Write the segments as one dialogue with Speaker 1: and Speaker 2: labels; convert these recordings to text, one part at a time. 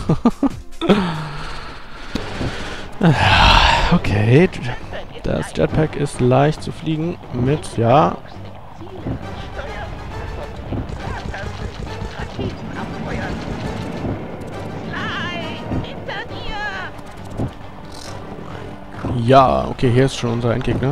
Speaker 1: Okay, das Jetpack ist leicht zu fliegen mit, ja. Ja, okay, hier ist schon unser Endgegner.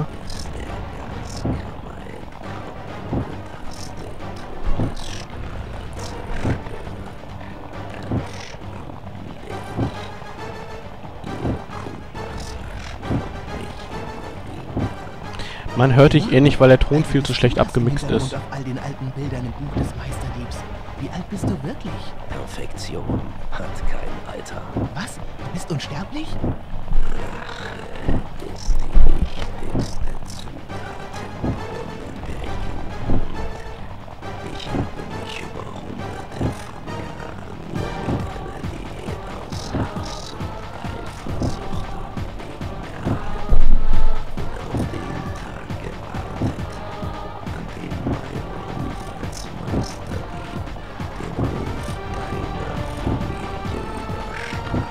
Speaker 1: Man hört dich eh nicht, weil der Ton viel zu schlecht abgemixt ist.
Speaker 2: Auf all den alten Bildern im Buch des Meisterdiebs. Wie alt bist du wirklich?
Speaker 3: Perfektion hat kein Alter.
Speaker 2: Was? Du bist unsterblich?
Speaker 3: Rache ist die wichtigste Zutat im Brunnen der Jugend. Ich habe mich über hunderte von Jahren nur mit einer Diät aus Hass und Eifersucht umgeben gehalten und auf den Tag gewartet, an dem Myron als Meisterdieb den Ruf deiner Familie überstrahlt.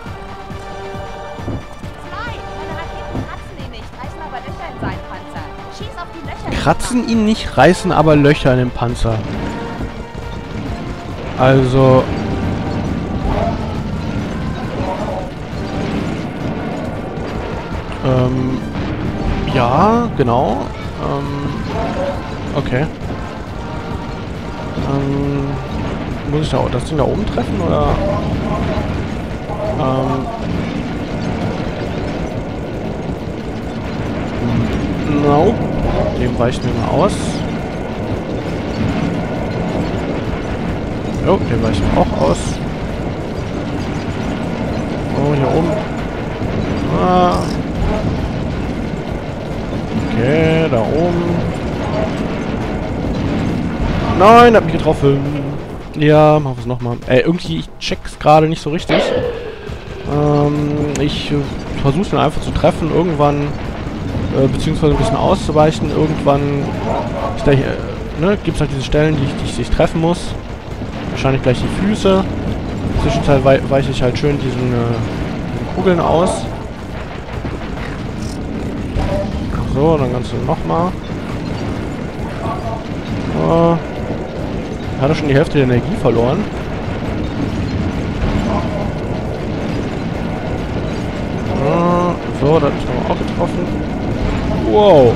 Speaker 1: Kratzen ihn nicht, reißen aber Löcher in den Panzer. Also... ja, genau. Okay. Muss ich da das Ding da oben treffen, oder? No. Dem weichen wir mal aus. Jo, den weichen wir auch aus. Oh, hier oben. Ah. Okay, da oben. Nein, hat mich getroffen. Ja, machen wir es nochmal. Irgendwie, ich check's gerade nicht so richtig. Ich versuche den einfach zu treffen. Irgendwann, beziehungsweise ein bisschen auszuweichen. Irgendwann gibt es halt diese Stellen, die ich treffen muss. Wahrscheinlich gleich die Füße. In der Zwischenzeit weiche ich halt schön diesen Kugeln aus. So, dann kannst du nochmal. Hat er schon die Hälfte der Energie verloren. So, da hat mich nochmal auch getroffen. Wow.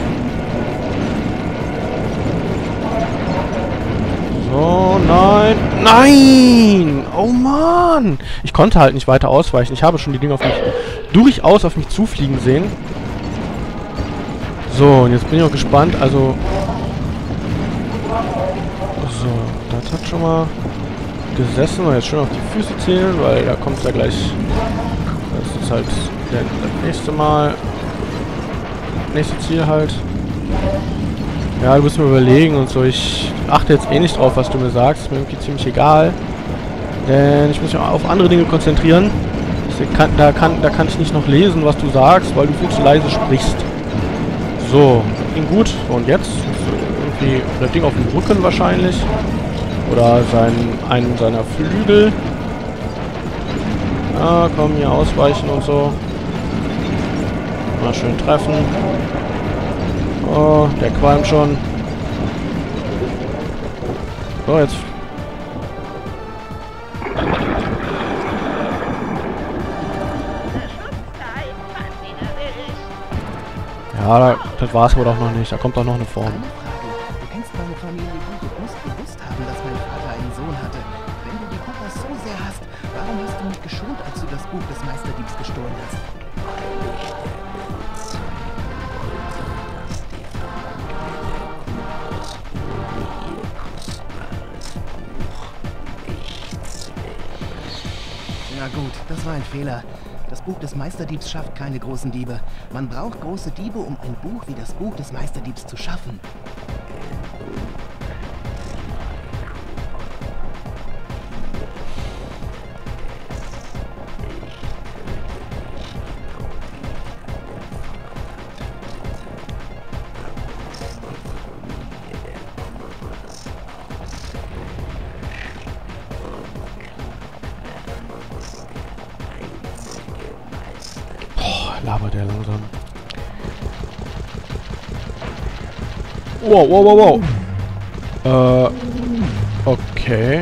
Speaker 1: So, nein. Nein! Oh Mann! Ich konnte halt nicht weiter ausweichen. Ich habe schon die Dinge durchaus auf mich zufliegen sehen. So, und jetzt bin ich auch gespannt. Also... So, das hat schon mal gesessen. Und jetzt schön auf die Füße zählen, weil da kommt ja gleich... Das ist halt das nächste Mal... Nächste Ziel halt. Ja, du musst mir überlegen und so. Ich achte jetzt eh nicht drauf, was du mir sagst. Ist mir irgendwie ziemlich egal. Denn ich muss mich auf andere Dinge konzentrieren. Da kann ich nicht noch lesen, was du sagst, weil du viel zu leise sprichst. So, ging gut. Und jetzt? Irgendwie das Ding auf dem Rücken wahrscheinlich. Oder einen seiner Flügel. Ah, komm, hier ausweichen und so. Mal schön treffen. Oh, der qualmt schon. So, jetzt. Ja, das war's wohl auch noch nicht. Da kommt doch noch eine Form.
Speaker 2: Eine Frage. Du kennst meine Familie gut. Du musst gewusst haben, dass mein Vater einen Sohn hatte. Wenn du die Koopas so sehr hast, warum hast du mich geschont, als du das Buch des Meisterdiebs gestohlen hast? Ja gut, das war ein Fehler. Das Buch des Meisterdiebs schafft keine großen Diebe. Man braucht große Diebe, um ein Buch wie das Buch des Meisterdiebs zu schaffen.
Speaker 1: labert der langsam. Wow, wow, wow, wow. Okay.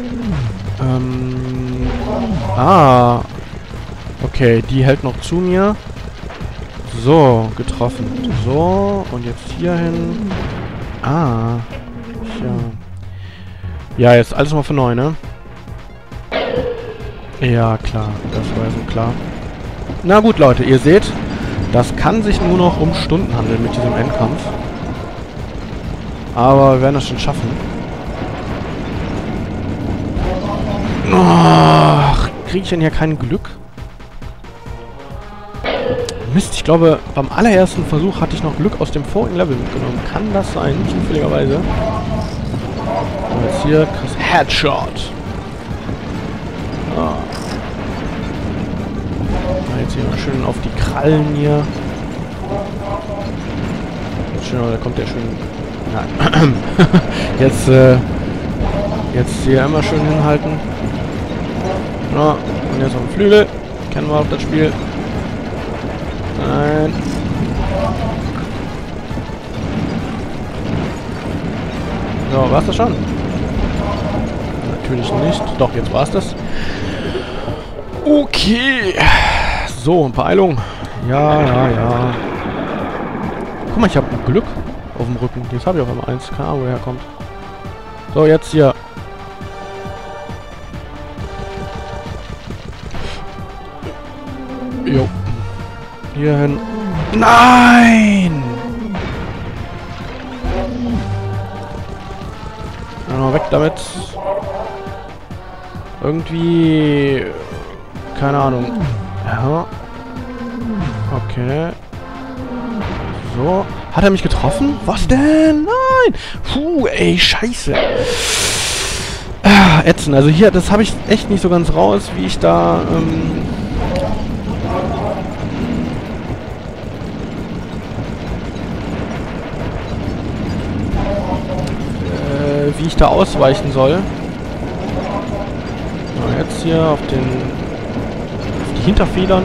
Speaker 1: Okay, die hält noch zu mir. So, getroffen. So, und jetzt hier hin. Tja. Ja, jetzt alles mal für neu, ne? Ja, klar. Das war ja so klar. Na gut, Leute, ihr seht, das kann sich nur noch um Stunden handeln mit diesem Endkampf. Aber wir werden das schon schaffen. Ach, kriege ich denn hier kein Glück? Mist, ich glaube, beim allerersten Versuch hatte ich noch Glück aus dem vorigen Level mitgenommen. Kann das sein, zufälligerweise? Und jetzt hier, krass, Headshot. Jetzt hier mal schön auf die Krallen hier. Schön, da kommt der schön... Nein. Jetzt hier immer schön hinhalten. Ja, und jetzt auf den Flügel. Kennen wir auch das Spiel. Nein. So, war's das schon? Natürlich nicht. Doch, jetzt war's das. Okay. So, Beeilung. Ja. Guck mal, ich habe Glück auf dem Rücken. Jetzt habe ich auf einmal eins. Keine Ahnung, woher kommt. So, jetzt hier. Jo. Hier hin. Nein! Ja, weg damit. Irgendwie... Keine Ahnung. Ja. Okay. So. Hat er mich getroffen? Was denn? Nein! Puh, ey, scheiße. Ätzend. Also hier, das habe ich echt nicht so ganz raus, wie ich da... wie ich da ausweichen soll. So, jetzt hier auf die Hinterfedern.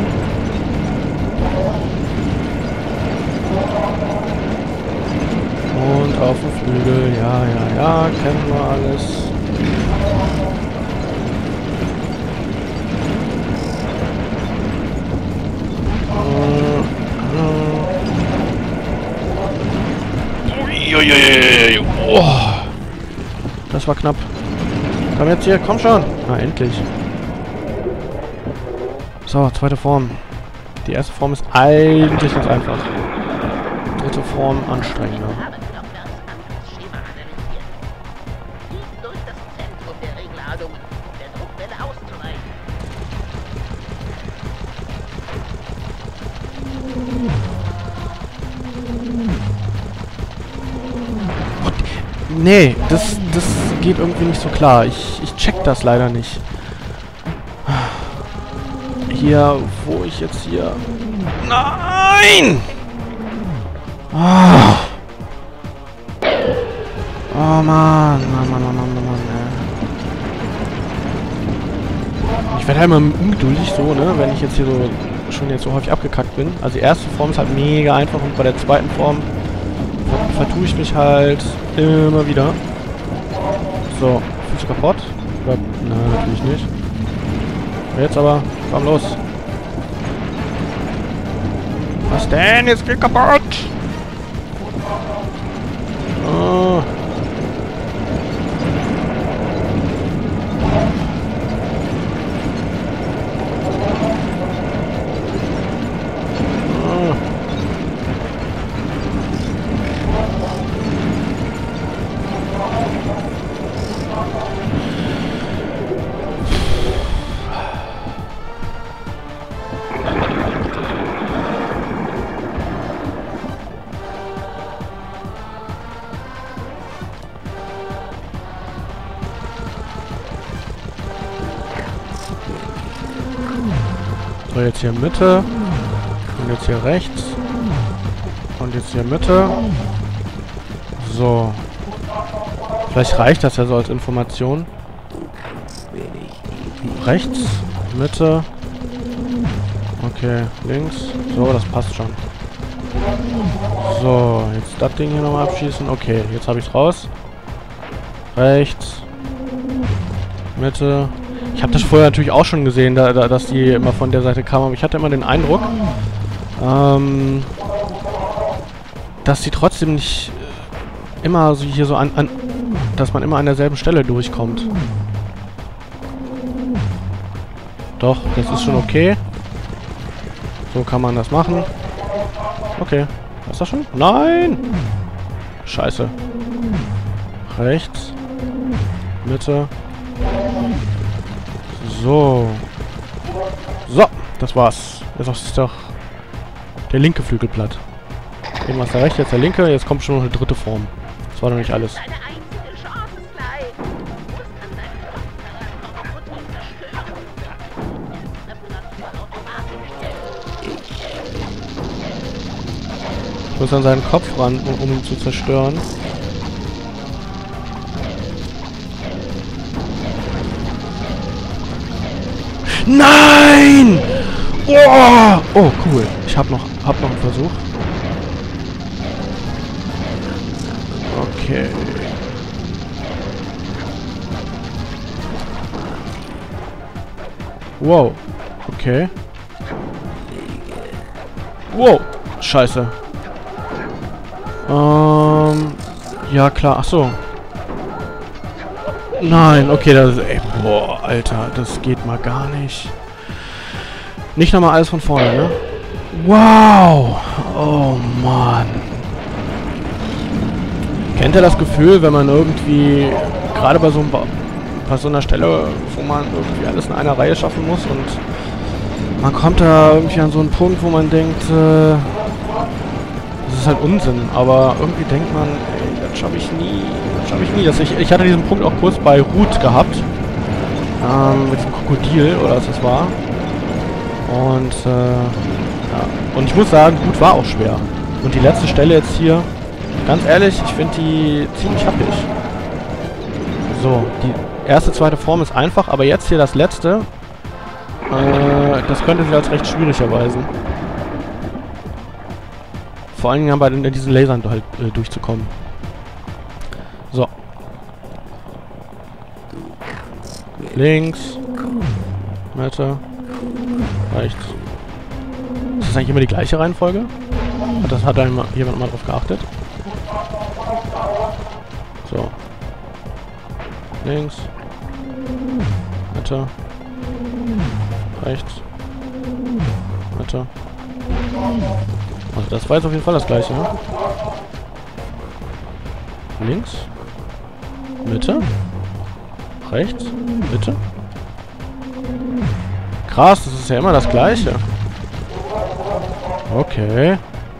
Speaker 1: Und auf dem Flügel. Ja, kennen wir alles. Oh. Das war knapp. Komm jetzt hier, komm schon. Na, endlich. So, zweite Form. Die erste Form ist eigentlich ganz einfach. Dritte Form anstrengender. Nee, das geht irgendwie nicht so klar. Ich check das leider nicht. Hier, wo ich jetzt hier... Nein! Oh Mann, Ich werde halt immer ungeduldig so, ne, wenn ich jetzt hier so schon jetzt so häufig abgekackt bin. Also die erste Form ist halt mega einfach und bei der zweiten Form vertue ich mich halt immer wieder. So, fühlst du kaputt? Oder? Nein, natürlich nicht. Jetzt aber, komm los. Was denn? Jetzt geht kaputt! Oh. So, jetzt hier Mitte. Und jetzt hier rechts. Und jetzt hier Mitte. So. Vielleicht reicht das ja so als Okay, links. So, das passt schon. So, jetzt das Ding hier nochmal abschießen. Okay, jetzt habe ich es raus. Rechts. Mitte. Ich habe das vorher natürlich auch schon gesehen, dass die immer von der Seite kamen. Aber ich hatte immer den Eindruck, dass die trotzdem nicht immer so hier so dass man immer an derselben Stelle durchkommt. Doch, das ist schon okay. So kann man das machen. Okay. Ist das schon? Nein! Scheiße. Rechts. Mitte. So. So, das war's. Jetzt ist doch der linke Flügel platt. Eben was der rechte, jetzt der linke. Jetzt kommt schon noch eine dritte Form. Das war doch nicht alles.
Speaker 4: Deine einzige Chance ist gleich. Du musst an deinem Kopf daran kommen und ihn zerstören.
Speaker 1: Ich muss an seinen Kopf ran, um ihn zu zerstören. Nein! Oh, oh cool. Ich hab noch einen Versuch. Okay. Wow. Okay. Wow. Scheiße. Ja klar. Ach so. Nein. Okay, das ist... Ey, boah, Alter. Das geht mal gar nicht. Nicht nochmal alles von vorne, ne? Wow. Oh, Mann. Kennt ihr das Gefühl, wenn man irgendwie... Gerade bei so einer Stelle, wo man irgendwie alles in einer Reihe schaffen muss und man kommt da irgendwie an so einen Punkt, wo man denkt, das ist halt Unsinn, aber irgendwie denkt man, ey, das schaffe ich nie, Ich hatte diesen Punkt auch kurz bei Root gehabt, mit dem Krokodil, oder was das war. Und, ja. Und ich muss sagen, Root war auch schwer. Und die letzte Stelle jetzt hier, ganz ehrlich, ich finde die ziemlich happig. So, die erste, zweite Form ist einfach, aber jetzt hier das letzte, das könnte sich als recht schwierig erweisen. Vor allen Dingen bei diesen Lasern halt durchzukommen. So. Links. Mitte. Rechts. Ist das eigentlich immer die gleiche Reihenfolge? Hat da jemand mal drauf geachtet? So. Links. Mitte. Rechts. Mitte. Also das war jetzt auf jeden Fall das gleiche, ne? Links. Mitte. Rechts. Mitte. Krass, das ist ja immer das gleiche. Okay.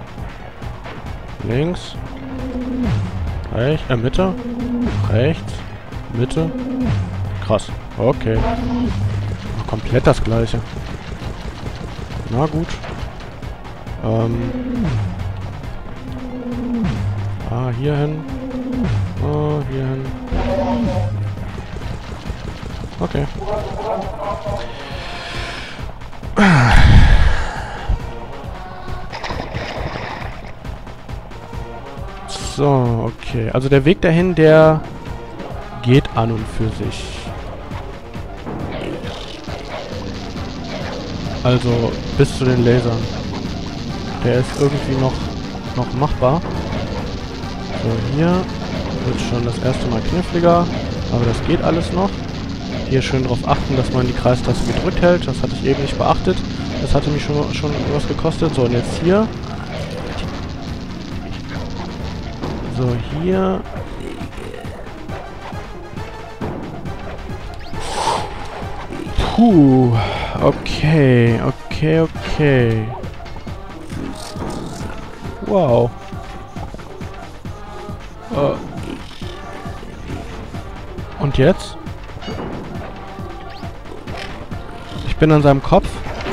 Speaker 1: Links. Rechts. Mitte. Rechts. Mitte. Krass. Okay. Komplett das gleiche. Na gut. Hier hin. Hier hin. Okay. So, okay. Also der Weg dahin, der geht an und für sich. Also bis zu den Lasern. Der ist irgendwie noch machbar. So, hier wird schon das erste Mal kniffliger, aber das geht alles noch. Hier schön darauf achten, dass man die Kreistaste gedrückt hält. Das hatte ich eben nicht beachtet. Das hatte mich schon was gekostet. So, und jetzt hier. So, hier. Puh. Okay. Wow. Und jetzt? Ich bin an seinem Kopf.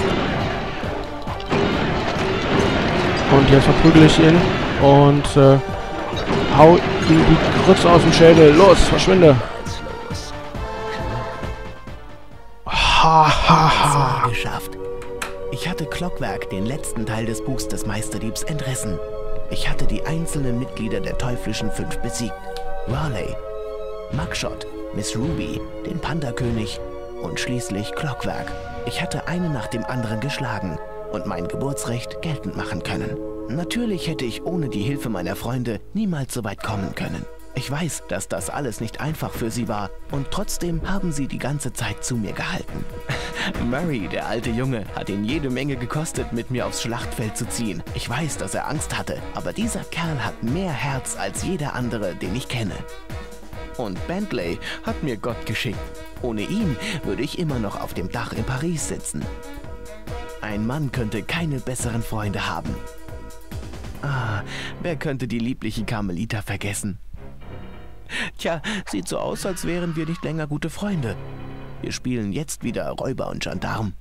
Speaker 1: Und jetzt verprügel ich ihn. Und hau ihm die Grütze aus dem Schädel. Los, verschwinde.
Speaker 2: Ha. Geschafft. Ich hatte Clockwerk den letzten Teil des Buchs des Meisterdiebs entrissen. Ich hatte die einzelnen Mitglieder der teuflischen 5 besiegt. Raleigh, Mugshot, Miss Ruby, den Panda-König und schließlich Clockwerk. Ich hatte einen nach dem anderen geschlagen und mein Geburtsrecht geltend machen können. Natürlich hätte ich ohne die Hilfe meiner Freunde niemals so weit kommen können. Ich weiß, dass das alles nicht einfach für sie war und trotzdem haben sie die ganze Zeit zu mir gehalten. Murray, der alte Junge, hat ihn jede Menge gekostet, mit mir aufs Schlachtfeld zu ziehen. Ich weiß, dass er Angst hatte, aber dieser Kerl hat mehr Herz als jeder andere, den ich kenne. Und Bentley hat mir Gott geschickt. Ohne ihn würde ich immer noch auf dem Dach in Paris sitzen. Ein Mann könnte keine besseren Freunde haben. Ah, wer könnte die liebliche Carmelita vergessen? Tja, sieht so aus, als wären wir nicht länger gute Freunde. Wir spielen jetzt wieder Räuber und Gendarm.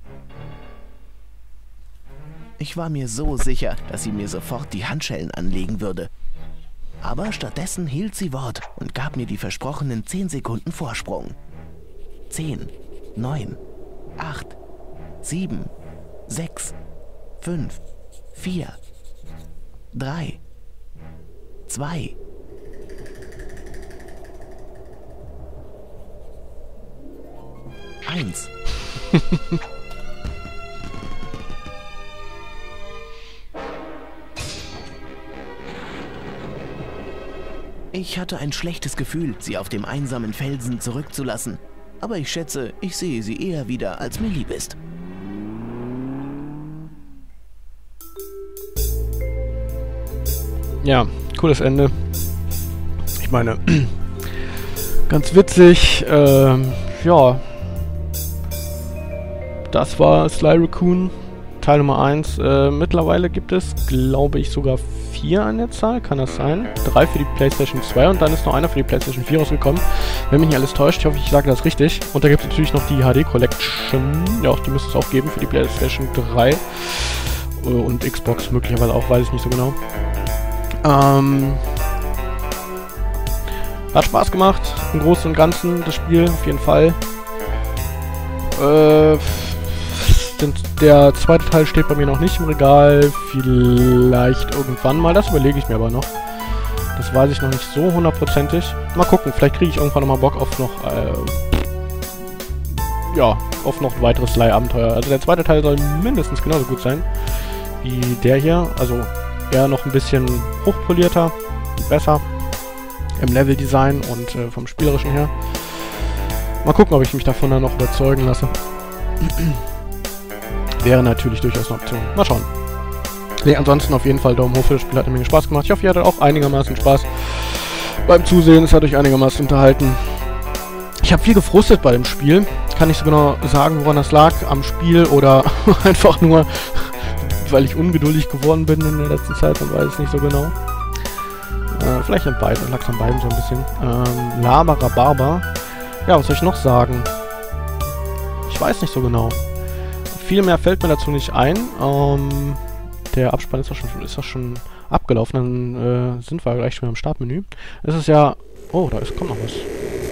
Speaker 2: Ich war mir so sicher, dass sie mir sofort die Handschellen anlegen würde. Aber stattdessen hielt sie Wort und gab mir die versprochenen 10 Sekunden Vorsprung. 10, 9, 8, 7, 6, 5, 4, 3, 2, 1. Ich hatte ein schlechtes Gefühl, sie auf dem einsamen Felsen zurückzulassen. Aber ich schätze, ich sehe sie eher wieder, als mir lieb ist.
Speaker 1: Ja, cooles Ende. Ich meine, ganz witzig. Ja. Das war Sly Raccoon, Teil Nummer 1. Mittlerweile gibt es, glaube ich, sogar 4 an der Zahl. Kann das sein? 3 für die PlayStation 2 und dann ist noch einer für die PlayStation 4 rausgekommen. Wenn mich nicht alles täuscht, ich hoffe, ich sage das richtig. Und da gibt es natürlich noch die HD Collection. Ja, die müsste es auch geben für die PlayStation 3. Und Xbox möglicherweise auch, weiß ich nicht so genau. Hat Spaß gemacht, im Großen und Ganzen, das Spiel, auf jeden Fall. Der zweite Teil steht bei mir noch nicht im Regal, vielleicht irgendwann mal, das überlege ich mir aber noch. Das weiß ich noch nicht so hundertprozentig. Mal gucken, vielleicht kriege ich irgendwann nochmal Bock auf noch, ja, auf noch ein weiteres Sly-Abenteuer. Also der zweite Teil soll mindestens genauso gut sein wie der hier, also eher noch ein bisschen hochpolierter und besser im Leveldesign und vom Spielerischen her. Mal gucken, ob ich mich davon dann noch überzeugen lasse. Wäre natürlich durchaus eine Option. Mal schauen. Nee, ansonsten auf jeden Fall Daumen hoch für das Spiel. Hat eine Menge Spaß gemacht. Ich hoffe, ihr hattet auch einigermaßen Spaß beim Zusehen. Es hat euch einigermaßen unterhalten. Ich habe viel gefrustet bei dem Spiel. Kann nicht so genau sagen, woran das lag. Am Spiel oder einfach nur, weil ich ungeduldig geworden bin in der letzten Zeit. Man weiß es nicht so genau. Vielleicht an beiden. Lag es an beiden so ein bisschen. Laberabarber. Ja, was soll ich noch sagen? Ich weiß nicht so genau. Viel mehr fällt mir dazu nicht ein. Der Abspann ist doch schon abgelaufen. Dann sind wir gleich schon am Startmenü. Es ist ja... Oh, kommt noch was.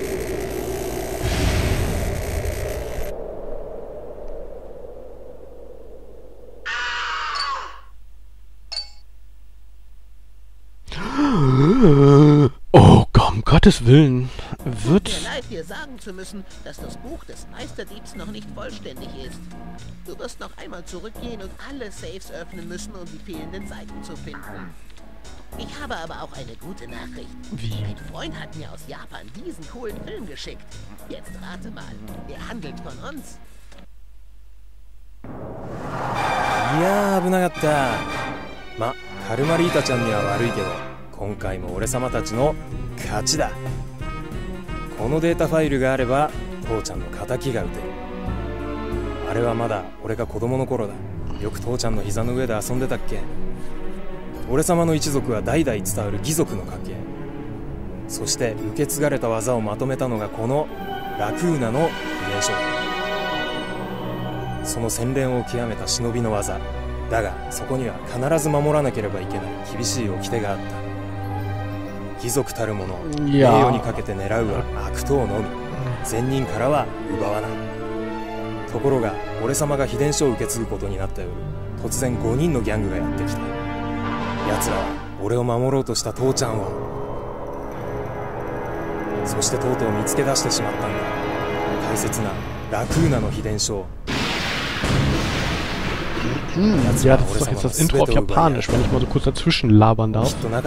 Speaker 1: Oh, um Gottes Willen.
Speaker 5: Tut mir leid, dir sagen zu müssen, dass das Buch des Meisterdiebs noch nicht vollständig ist. Du wirst noch einmal zurückgehen und alle Safes öffnen müssen, um die fehlenden Seiten zu finden. Ich habe aber auch eine gute Nachricht.
Speaker 1: Wie?
Speaker 5: Ein Freund hat mir aus Japan diesen coolen Film geschickt. Jetzt rate mal, er handelt von uns.
Speaker 6: いやー危なかった。ま、カルマリータちゃんには悪いけど、今回も俺様たちの勝ちだ。このデータファイルがあれば父ちゃんの敵が撃てる。あれはまだ俺が子供の頃だ。よく父ちゃんの膝の上で遊んでたっけ。俺様の一族は代々伝わる義族の家系。そして受け継がれた技をまとめたのがこのラクーナの秘伝書だ。その洗練を極めた忍びの技だが、そこには必ず守らなければいけない厳しい掟があった。貴族たる者、名誉にかけて狙うは悪党のみ、善人からは奪わない。 ところが俺様が秘伝書を受け継ぐことになった夜、突然5人のギャングがやってきた。奴らは俺を守ろうとした父ちゃんを、そしてとうとう見つけ出してしまったんだ。大切なラクーナの秘伝書を。
Speaker 1: Ja, das ist doch jetzt das Intro auf Japanisch, wenn ich mal so kurz dazwischen labern darf. Ja,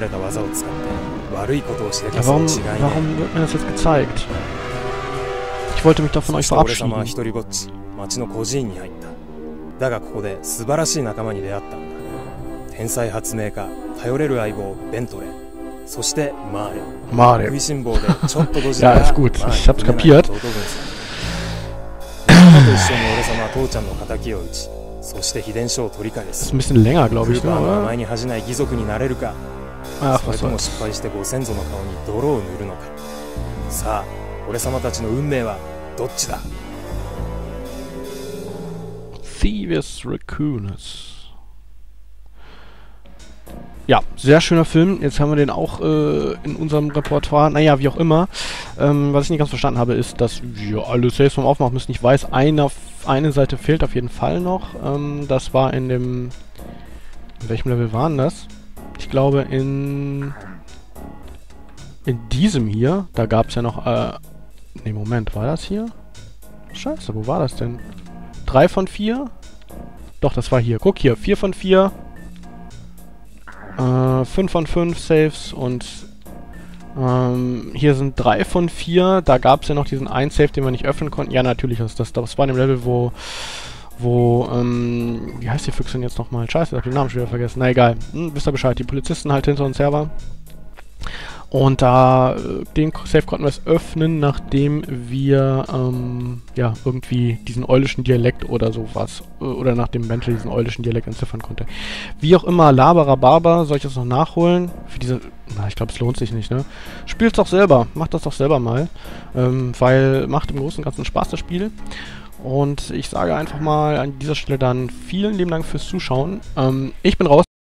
Speaker 1: warum wird mir das jetzt gezeigt? Ich wollte mich doch von euch verabschieden.
Speaker 6: 町の孤児院に入った。だがここで素晴らしい仲間に出会ったんだ。天才発明家、頼れる相棒ベントレー、そしてマーレ。食いしん坊でちょっとドジな
Speaker 1: Ja, ist gut. Ich hab's kapiert.
Speaker 6: と一緒に俺様は父ちゃんの仇を討ち、そして秘伝書を取り返す。
Speaker 1: Ist ein bisschen länger, glaube
Speaker 6: ク
Speaker 1: ich,
Speaker 6: ーパーの名
Speaker 1: oder?
Speaker 6: 前に恥じない義族になれるか。
Speaker 1: Ach,
Speaker 6: それ
Speaker 1: was
Speaker 6: とも
Speaker 1: soll's.
Speaker 6: 失敗してご先祖の顔に泥を塗るのか。さあ、俺様たちの運命はどっちだ。
Speaker 1: Thieves Raccoonus. Ja, sehr schöner Film. Jetzt haben wir den auch in unserem Repertoire. Naja, wie auch immer. Was ich nicht ganz verstanden habe, ist, dass wir alle Saves vom Aufmachen müssen. Ich weiß, eine Seite fehlt auf jeden Fall noch. Das war in dem... In welchem Level waren das? Ich glaube in diesem hier. Da gab es ja noch... Ne, Moment, war das hier? Scheiße, wo war das denn? 3 von 4? Doch, das war hier. Guck hier, 4 von 4. 5 von 5 Saves und hier sind 3 von 4. Da gab es ja noch diesen einen Save, den wir nicht öffnen konnten. Ja, natürlich ist das. Das war in dem Level, wo wie heißt die Füchsin jetzt nochmal? Scheiße, ich hab den Namen schon wieder vergessen. Na egal. Wisst ihr Bescheid. Die Polizisten halt hinter uns her waren. Und da, den Save konnten wir es öffnen, nachdem wir, ja, irgendwie diesen eulischen Dialekt oder sowas, oder nachdem Bentley diesen eulischen Dialekt entziffern konnte. Wie auch immer, Laberababer, soll ich das noch nachholen? Für diese, na, ich glaube, es lohnt sich nicht, ne? Spielt's doch selber, macht das doch selber mal, weil macht im Großen und Ganzen Spaß, das Spiel. Und ich sage einfach mal an dieser Stelle dann vielen lieben Dank fürs Zuschauen. Ich bin raus.